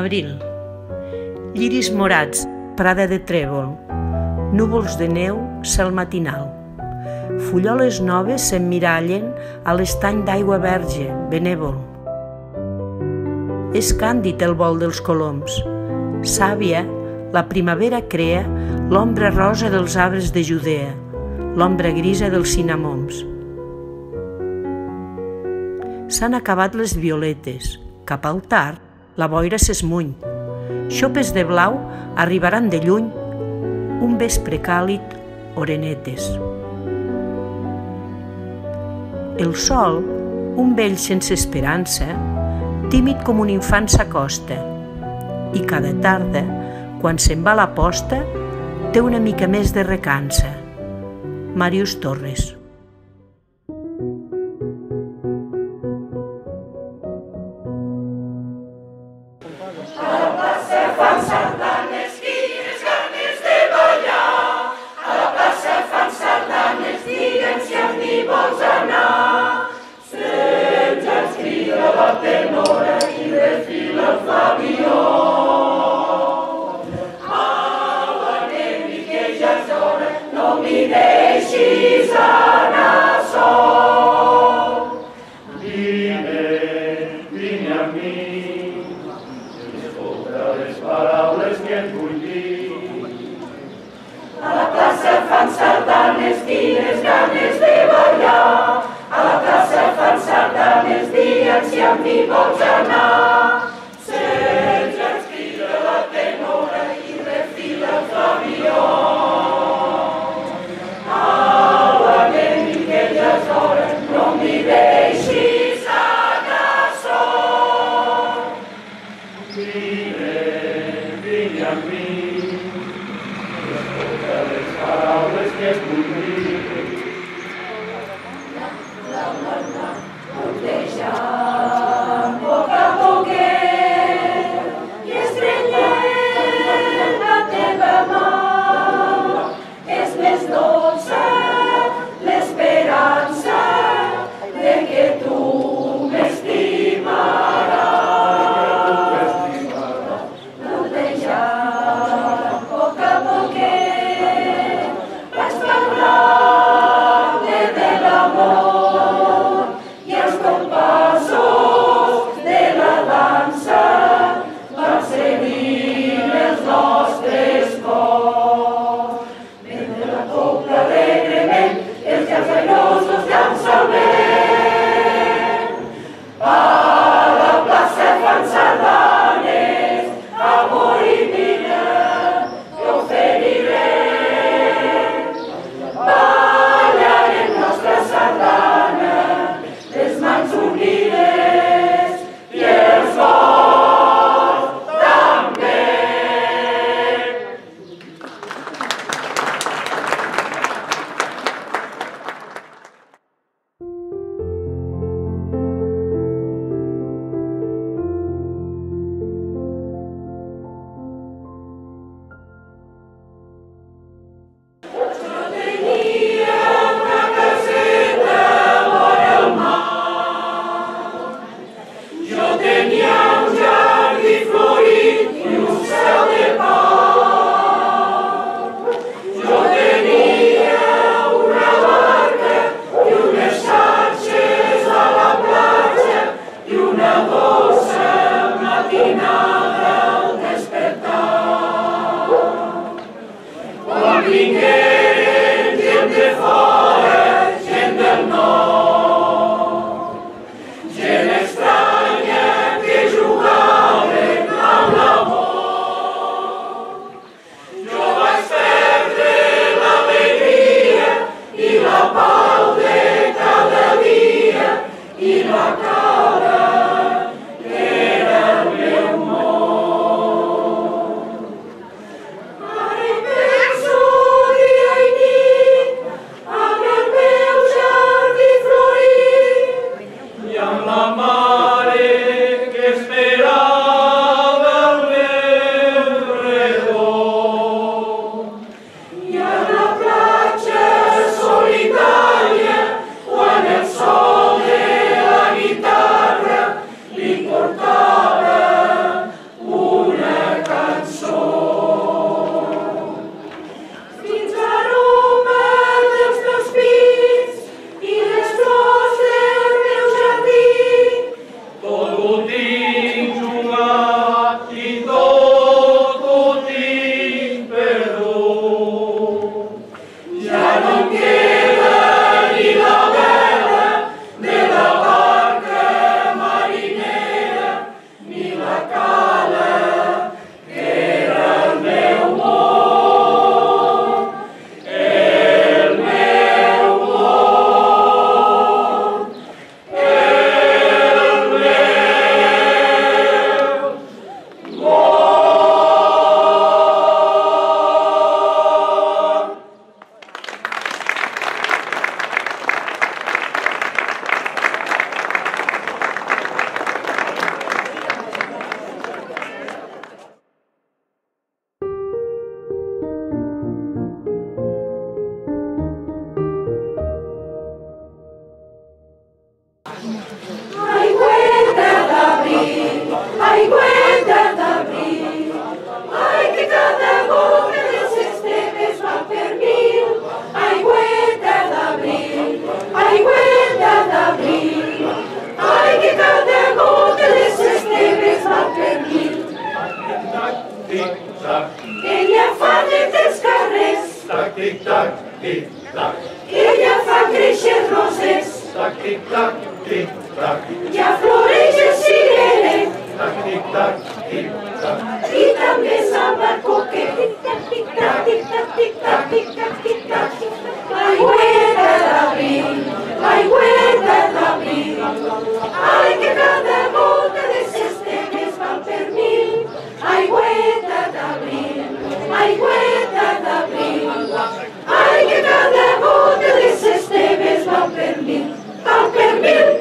d'abril. Lliris morats, prada de trèvol, núvols de neu, cel matinal. Fulloles noves s'emmirallen a l'estany d'aigua verge, benèvol. És càndid el vol dels coloms. Sàvia, la primavera crea l'ombra rosa dels arbres de Judea, l'ombra grisa dels cinamons. S'han acabat les violetes. Cap al tard, la boira s'esmuny. Xopes de blau arribaran de lluny. Un vespre càlid, orenetes. El sol, un vell sense esperança, tímid com un infant s'acosta, i cada tarda, quan se'n va la posta, té una mica més de recança. Màrius Torres. Amen. tic-tac, tic-tac. Ja floreix el cirerer, Tic-tac, tic-tac. i també s'albercoque. Tic-tac, tic-tac, tic-tac, tic-tac, tic-tac, tic-tac. L'aigüeta d'abril, l'aigüeta d'abril. Ai, que cada volta de ses temes van per mil. Aigüeta d'abril, aigüeta d'abril. Ai, que cada volta de ses temes van per mil. Van per mil.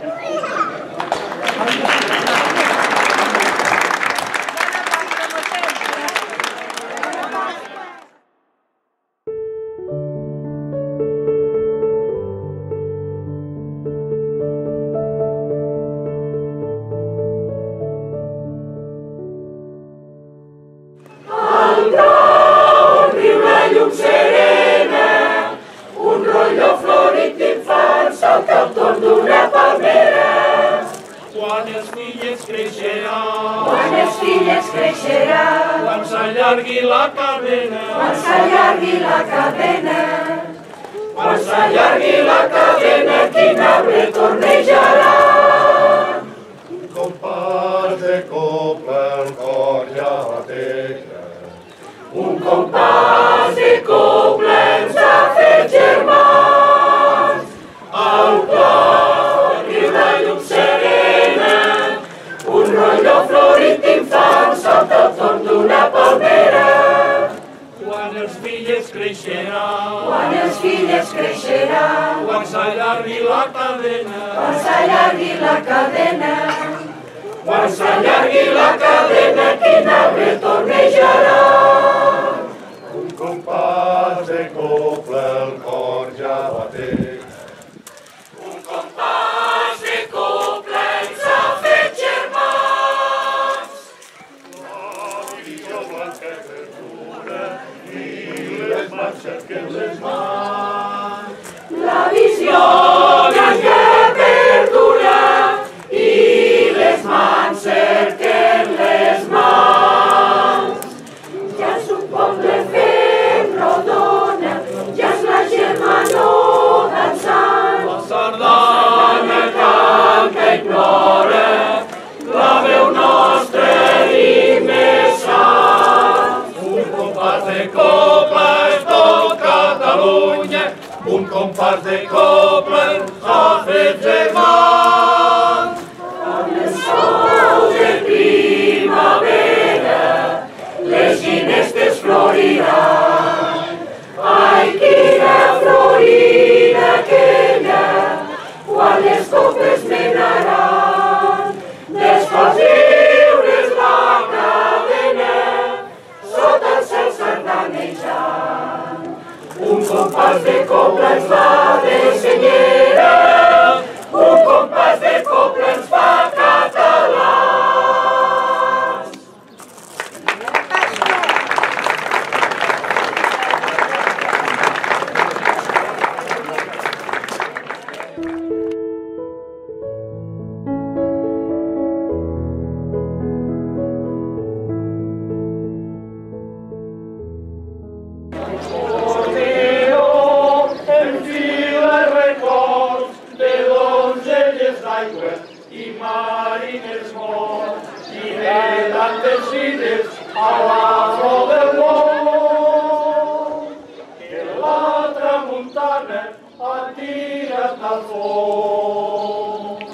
Quan els fills creixeran, Quan els fills creixeran, quan s'allargui la cadena, quan s'allargui la cadena, quan s'allargui la cadena, quin arbre tornejarà. un compàs de copla en cor ja bateja. Un compàs de copla ens ha fet germans. Al cor i una llum serena, un rotllo florit d'infants salta al torn d'una palmera. Quan els fills creixeran, Quan els fills creixeran, quan s'allargui la cadena, quan s'allargui la cadena, quan s'allargui la cadena, quin arbre tornejarà. un compàs de copla el cor ja bateja. Un compàs de copla ens ha fet germans. Visió blanca i verdura i les mans cerquen les mans. La visió blanca perdura i les mans cerquen les mans. Ja és un poble fent rodona, ja és la germanor dansant. La sardana canta i plora, la veu nostra rimessa. Un compàs de copla és tot Catalunya, un compàs de copla ens ha fet germans. Amb el sol de primavera, les ginestes floriran. Ai, quina florida aquella, quan les copes menaran. Dels cols lliures la cadena, sota el cel sardanejant. Un compàs de copla ens va de senyera, un compàs de copla ens fa catalans. Orfeo enfila records de donzelles d'aigua i mariners morts i de tantes illes a la flor del món que la tramuntana ha tirat al fons.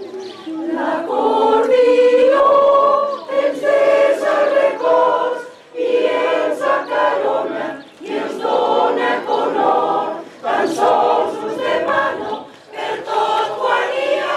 L'acordió ens desa records i ens acarona i ens dona color. Tan sols us demano per tot quan hi ha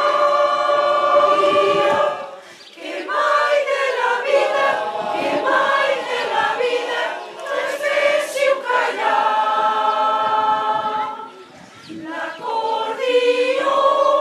que mai de la vida, que mai de la vida ens féssiu callar. L'acordió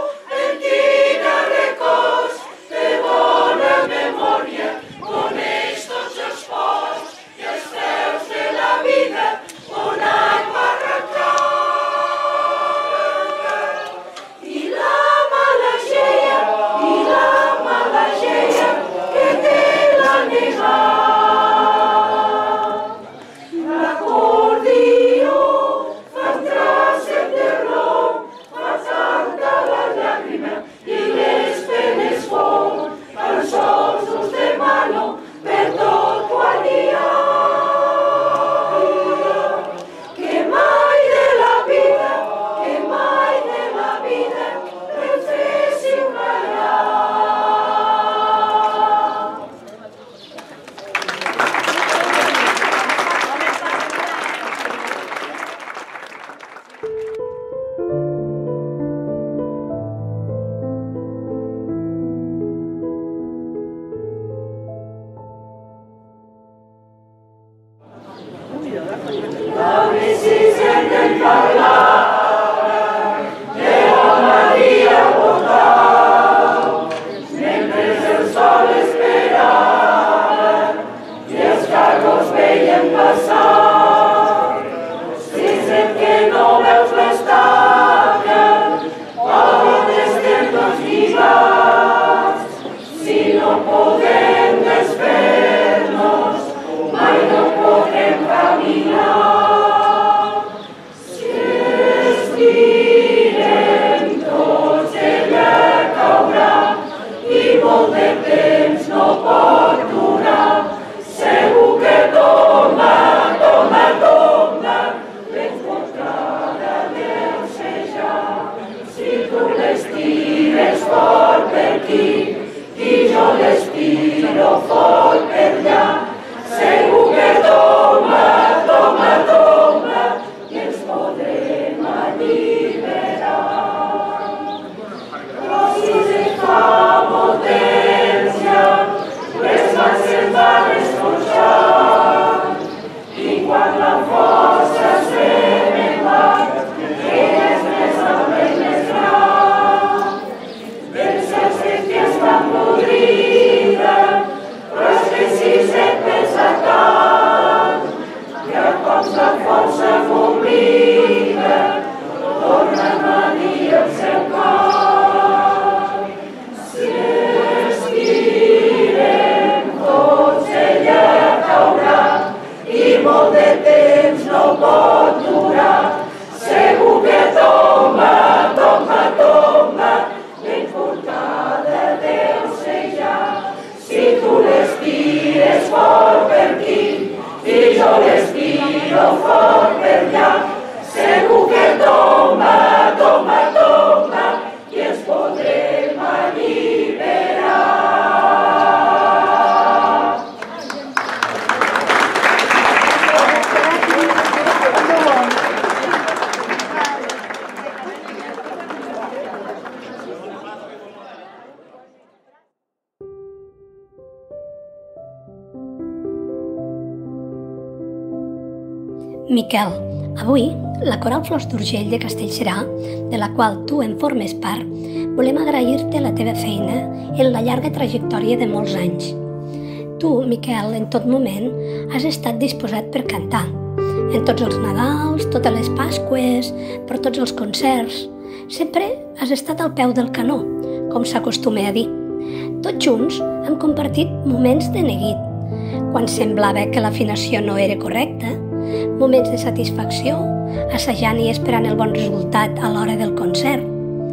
Miquel, avui la Coral Flors d'Urgell de Castellserà, de la qual tu en formes part, volem agrair-te la teva feina en la llarga trajectòria de molts anys. Tu, Miquel, en tot moment has estat disposat per cantar. En tots els Nadals, totes les Pasqües, per tots els concerts. Sempre has estat al peu del canó, com s'acostuma a dir. Tots junts hem compartit moments de neguit, quan semblava que l'afinació no era correcta, moments de satisfacció, assajant i esperant el bon resultat a l'hora del concert.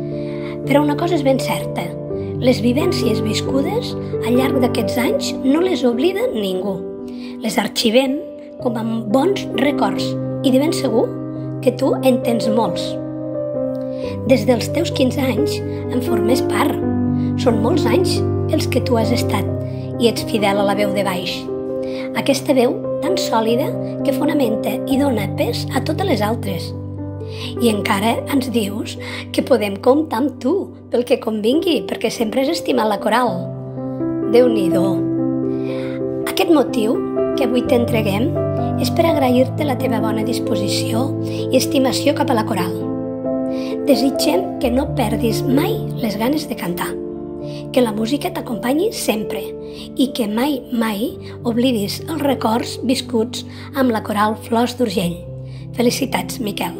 Però una cosa és ben certa, les vivències viscudes al llarg d'aquests anys no les oblida ningú. Les arxivem com a bons records i de ben segur que tu en tens molts. Des dels teus 15 anys en formes part. Són molts anys els que tu has estat i ets fidel a la veu de baix. Aquesta veu tan sòlida que fonamenta i dona pes a totes les altres. I encara ens dius que podem comptar amb tu pel que convingui, perquè sempre has estimat la coral. Déu-n'hi-do. Aquest motiu que avui t'entreguem és per agrair-te la teva bona disposició i estimació cap a la coral. Desitgem que no perdis mai les ganes de cantar, que la música t'acompanyi sempre i que mai, mai oblidis els records viscuts amb la Coral Flors d'Urgell. Felicitats, Miquel.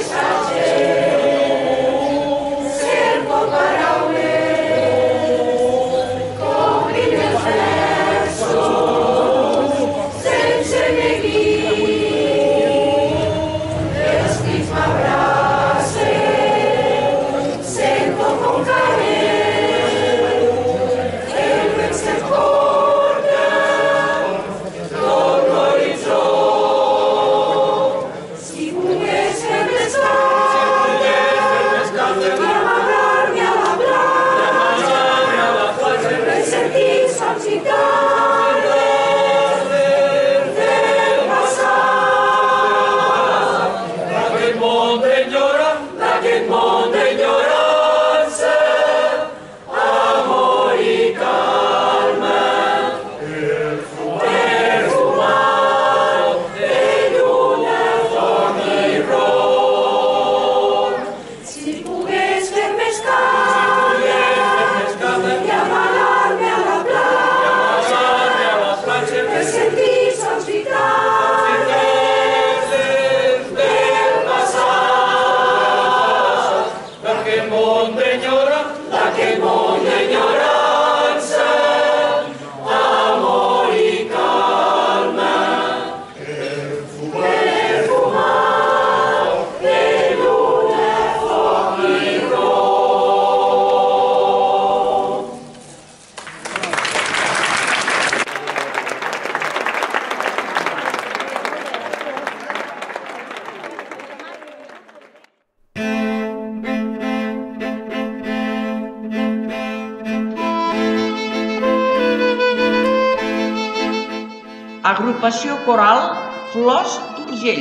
Agrupació Coral Flors d'Urgell.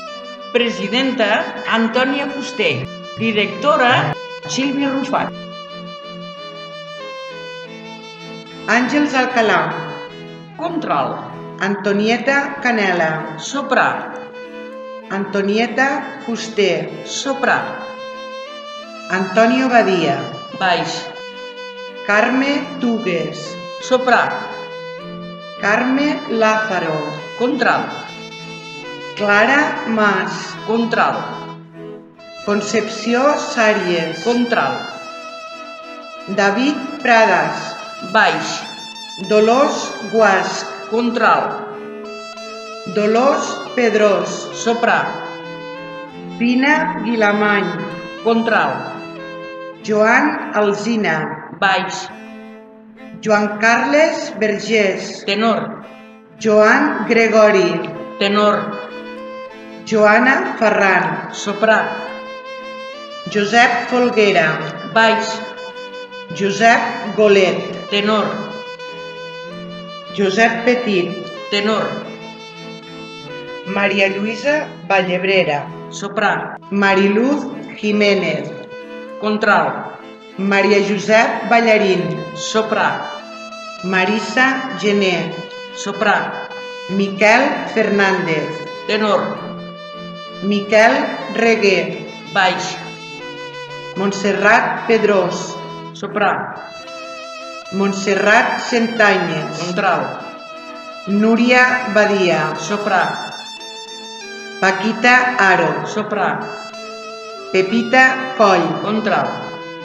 Presidenta Antònia Fuster. Directora Sílvia Rufat. Àngels Alcalà. Contralt. Antonieta Canela. Soprat. Antonieta Fuster. Soprat. Antonio Badia. Baix. Carme Tugues. Soprat. Carme Lázaro. Contralt. Clara Mas. Contralt. Concepció Sàries. Contralt. David Pradas. Baix. Dolors Guasc. Contralt. Dolors Pedrós. Soprat. Pina Guilamany. Contralt. Joan Alsina. Baix. Joan Carles Vergés. Tenor. Joan Gregori. Tenor. Joana Ferran. Soprat. Josep Folguera. Baix. Josep Golet. Tenor. Josep Petit. Tenor. Maria Lluïsa Vallebrera. Soprat. Mariluz Jiménez. Contralt. Maria Josep Ballarín. Soprat. Marisa Gené. Soprat. Miquel Fernández. Tenor. Miquel Reguer. Baix. Montserrat Pedrós. Soprat. Montserrat Centanyes. Contralt. Núria Badia. Soprat. Paquita Aro. Soprat. Pepita Coll. Contralt.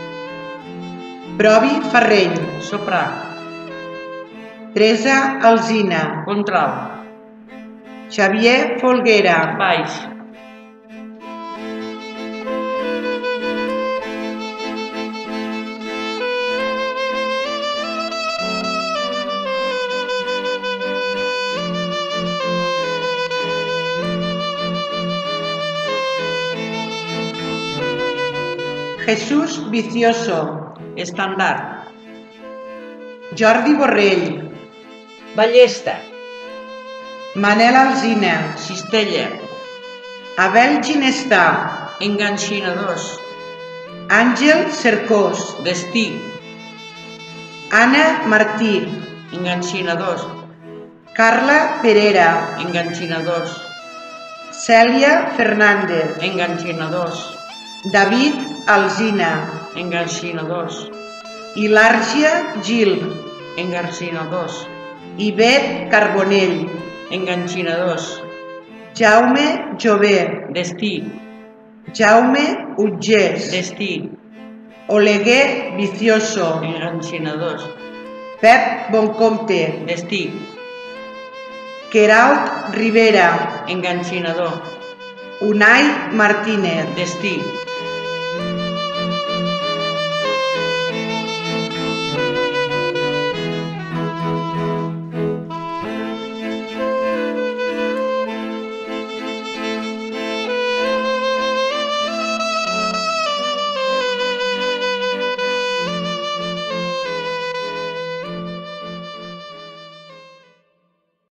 Provi Ferreny. Soprat. Teresa Alsina. Contralt. Xavier Folguera. Baix. Jesús Vicioso. Estandard. Jordi Borrell. Ballesta. Manel Alsina. Cistella. Abel Ginestà. Enganxinadors. Àngel Cercós. Destí. Anna Martí. Enganxinadors. Carla Perera. Enganxinadors. Cèlia Fernández. Enganxinadors. David Alsina. Enganxinadors. Hilàrgia Gil. Enganxinadors. Ivet Carbonell. Enganxinadors. Jaume Jové. Destí. Jaume Utgés, Destí, Oleguer Vicioso, enganxinadors, Pep Boncompte, destí, Queralt Rivera, enganxinador, Unai Martínez, destí,